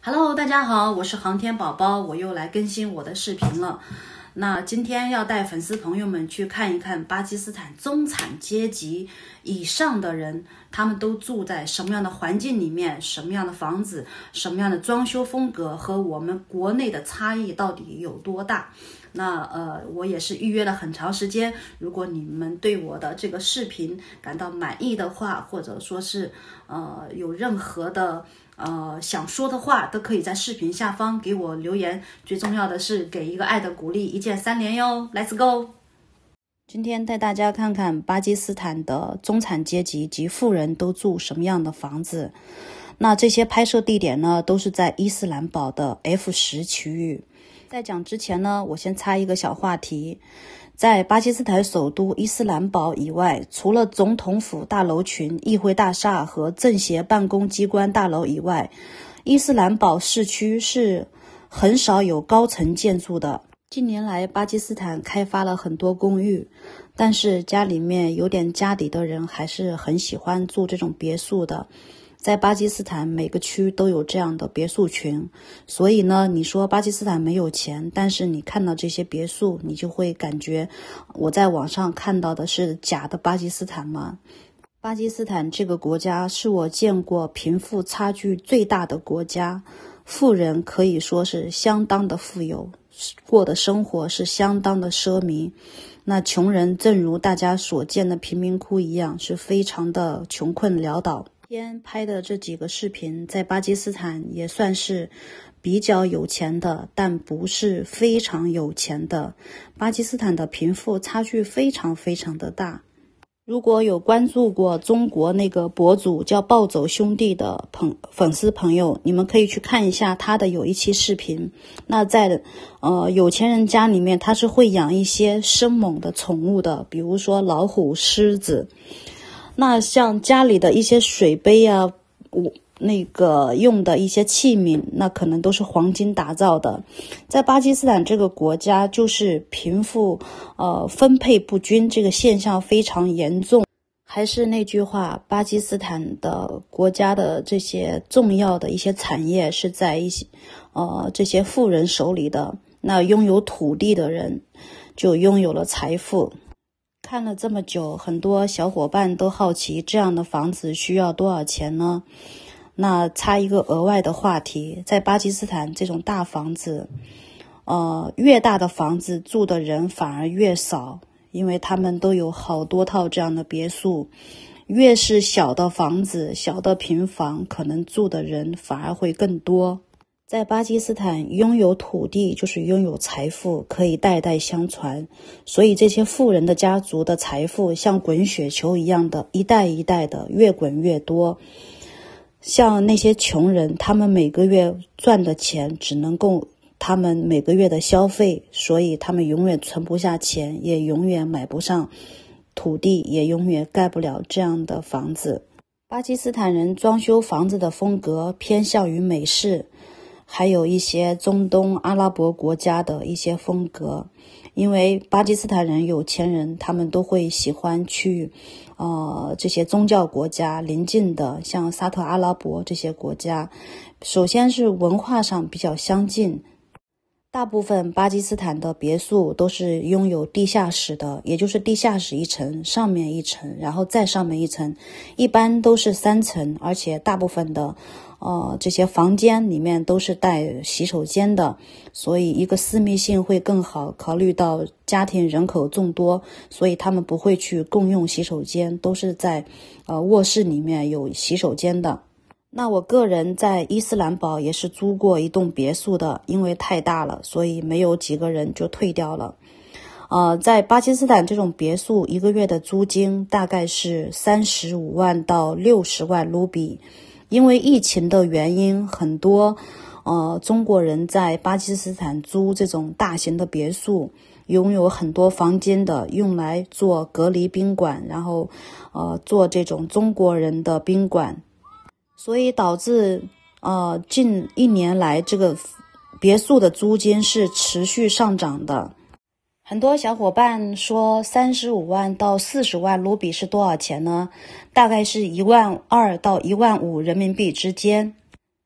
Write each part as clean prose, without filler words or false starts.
Hello，大家好，我是航天宝宝，我又来更新我的视频了。那今天要带粉丝朋友们去看一看巴基斯坦中产阶级以上的人，他们都住在什么样的环境里面，什么样的房子，什么样的装修风格，和我们国内的差异到底有多大。那我也是预约了很长时间，如果你们对我的这个视频感到满意的话，或者说是有任何的想说的话，都可以在视频下方给我留言，最重要的是给一个爱的鼓励，一键3连哟 Let's go。 今天带大家看看巴基斯坦的中产阶级及富人都住什么样的房子。那这些拍摄地点呢，都是在伊斯兰堡的 F10区域。在讲之前呢，我先插一个小话题。在巴基斯坦首都伊斯兰堡以外，除了总统府大楼群、议会大厦和政协办公机关大楼以外，伊斯兰堡市区是很少有高层建筑的。近年来，巴基斯坦开发了很多公寓，但是家里面有点家底的人还是很喜欢住这种别墅的。在巴基斯坦每个区都有这样的别墅群，所以呢，你说巴基斯坦没有钱，但是你看到这些别墅，你就会感觉我在网上看到的是假的巴基斯坦吗？巴基斯坦这个国家是我见过贫富差距最大的国家，富人可以说是相当的富有，过的生活是相当的奢靡。那穷人正如大家所见的贫民窟一样，是非常的穷困潦倒。今天拍的这几个视频在巴基斯坦也算是比较有钱的，但不是非常有钱的。巴基斯坦的贫富差距非常非常的大。如果有关注过中国那个博主叫暴走兄弟的粉丝朋友，你们可以去看一下他的有一期视频。那在有钱人家里面，他是会养一些生猛的宠物的，比如说老虎、狮子。那像家里的一些水杯啊，那个用的一些器皿，那可能都是黄金打造的。在巴基斯坦这个国家，就是贫富分配不均这个现象非常严重。还是那句话，巴基斯坦的国家的这些重要的一些产业是在一些这些富人手里的。那拥有土地的人就拥有了财富。看了这么久，很多小伙伴都好奇这样的房子需要多少钱呢？那插一个额外的话题，在巴基斯坦这种大房子，越大的房子住的人反而越少，因为他们都有好多套这样的别墅。越是小的房子、小的平房，可能住的人反而会更多。在巴基斯坦，拥有土地就是拥有财富，可以代代相传。所以这些富人的家族的财富像滚雪球一样的，一代一代的越滚越多。像那些穷人，他们每个月赚的钱只能够他们每个月的消费，所以他们永远存不下钱，也永远买不上土地，也永远盖不了这样的房子。巴基斯坦人装修房子的风格偏向于美式，还有一些中东阿拉伯国家的一些风格。因为巴基斯坦人有钱人，他们都会喜欢去这些宗教国家邻近的，像沙特阿拉伯这些国家。首先是文化上比较相近，大部分巴基斯坦的别墅都是拥有地下室的，也就是地下室一层，上面一层，然后再上面一层，一般都是3层，而且大部分的这些房间里面都是带洗手间的，所以一个私密性会更好。考虑到家庭人口众多，所以他们不会去共用洗手间，都是在卧室里面有洗手间的。那我个人在伊斯兰堡也是租过一栋别墅的，因为太大了，所以没有几个人就退掉了。在巴基斯坦这种别墅一个月的租金大概是35万到60万卢比。因为疫情的原因，很多中国人在巴基斯坦租这种大型的别墅，拥有很多房间的，用来做隔离宾馆，然后做这种中国人的宾馆。所以导致近1年来这个别墅的租金是持续上涨的。很多小伙伴说35万到40万卢比是多少钱呢？大概是12000到15000人民币之间。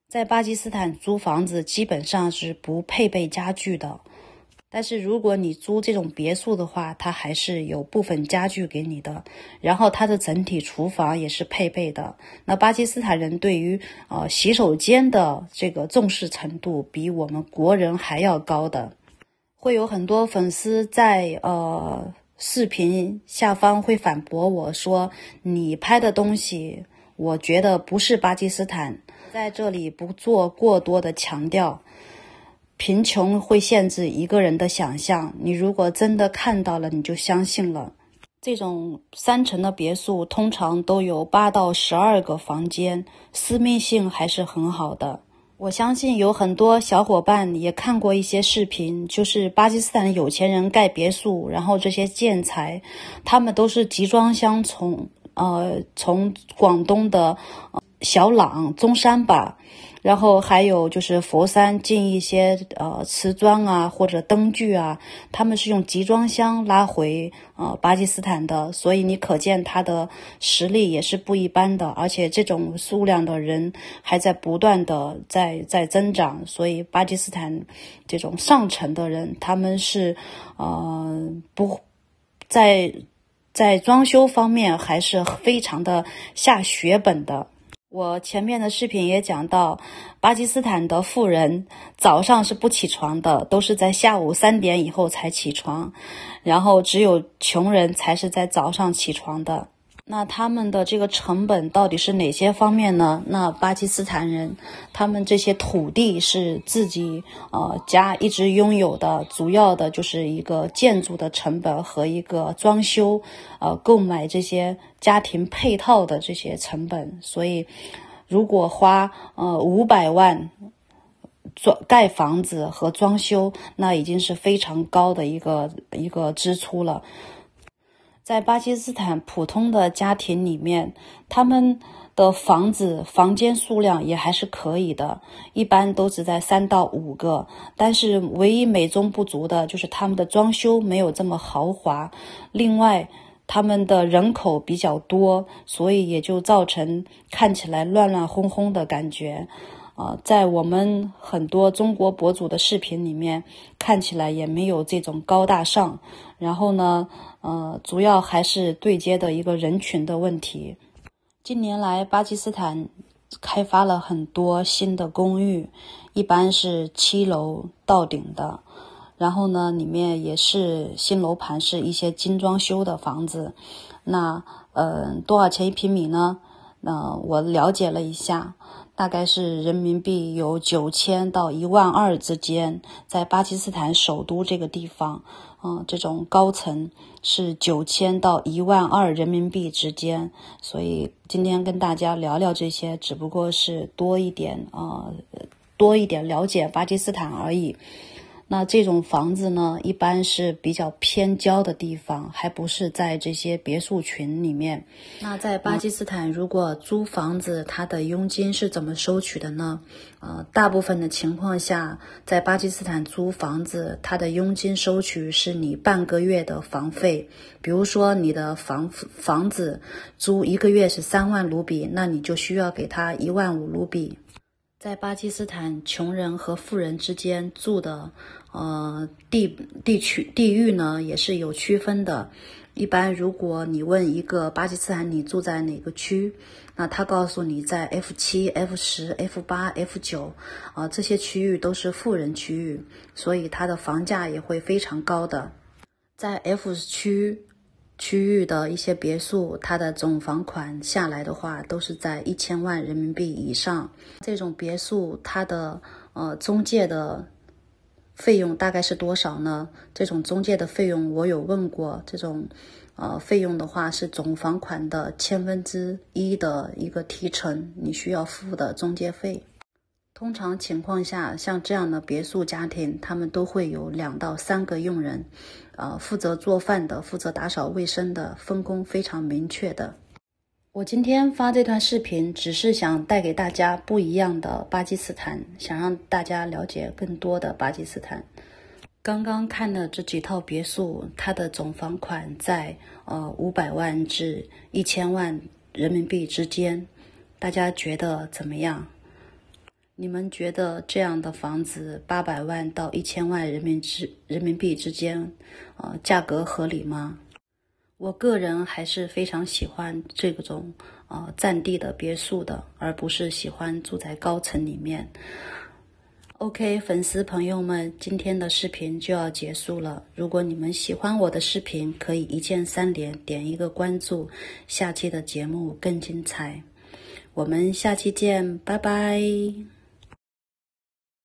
在巴基斯坦租房子基本上是不配备家具的，但是如果你租这种别墅的话，它还是有部分家具给你的，然后它的整体厨房也是配备的。那巴基斯坦人对于洗手间的这个重视程度比我们国人还要高的。会有很多粉丝在视频下方会反驳我说，你拍的东西我觉得不是巴基斯坦。在这里不做过多的强调，贫穷会限制一个人的想象，你如果真的看到了，你就相信了。这种3层的别墅通常都有8到12个房间，私密性还是很好的。我相信有很多小伙伴也看过一些视频，就是巴基斯坦有钱人盖别墅，然后这些建材他们都是集装箱从广东的小朗中山吧，然后还有就是佛山进一些瓷砖啊或者灯具啊，他们是用集装箱拉回巴基斯坦的，所以你可见他的实力也是不一般的，而且这种数量的人还在不断的在增长，所以巴基斯坦这种上层的人他们是不在装修方面还是非常的下血本的。我前面的视频也讲到，巴基斯坦的富人早上是不起床的，都是在下午3点以后才起床，然后只有穷人才是在早上起床的。那他们的这个成本到底是哪些方面呢？那巴基斯坦人他们这些土地是自己家一直拥有的，主要的就是一个建筑的成本和一个装修购买这些家庭配套的这些成本。所以如果花500万盖房子和装修，那已经是非常高的一个支出了。在巴基斯坦普通的家庭里面，他们的房间数量也还是可以的，一般都只在3到5个，但是唯一美中不足的就是他们的装修没有这么豪华，另外他们的人口比较多，所以也就造成看起来乱乱哄哄的感觉。在我们很多中国博主的视频里面看起来也没有这种高大上，然后呢主要还是对接的一个人群的问题。近年来巴基斯坦开发了很多新的公寓，一般是7楼到顶的，然后呢里面也是新楼盘，是一些精装修的房子。那多少钱1平米呢？我了解了一下，大概是人民币有9000到12000之间，在巴基斯坦首都这个地方这种高层是9000到12000人民币之间。所以今天跟大家聊聊这些，只不过是多一点了解巴基斯坦而已。那这种房子呢，一般是比较偏郊的地方，还不是在这些别墅群里面。那在巴基斯坦，如果租房子，它的佣金是怎么收取的呢？大部分的情况下，在巴基斯坦租房子，它的佣金收取是你半个月的房费。比如说你的房子租1个月是3万卢比，那你就需要给他15000卢比。在巴基斯坦，穷人和富人之间住的地域呢也是有区分的。一般如果你问一个巴基斯坦你住在哪个区，那他告诉你在 F7、F10、F8、F9 这些区域都是富人区域，所以它的房价也会非常高的。在 F 区域的一些别墅，它的总房款下来的话都是在1000万人民币以上。这种别墅它的中介的费用大概是多少呢？这种中介的费用我有问过，这种费用的话是总房款的1/1000的一个提成，你需要付的中介费。通常情况下，像这样的别墅家庭，他们都会有2到3个佣人，负责做饭的，负责打扫卫生的，分工非常明确的。我今天发这段视频，只是想带给大家不一样的巴基斯坦，想让大家了解更多的巴基斯坦。刚刚看的这几套别墅，它的总房款在500万至1000万人民币之间，大家觉得怎么样？ 你们觉得这样的房子800万到1000万人民币之间，价格合理吗？我个人还是非常喜欢这种占地的别墅的，而不是喜欢住在高层里面。OK， 粉丝朋友们，今天的视频就要结束了。如果你们喜欢我的视频，可以一键3连，点一个关注，下期的节目更精彩。我们下期见，拜拜。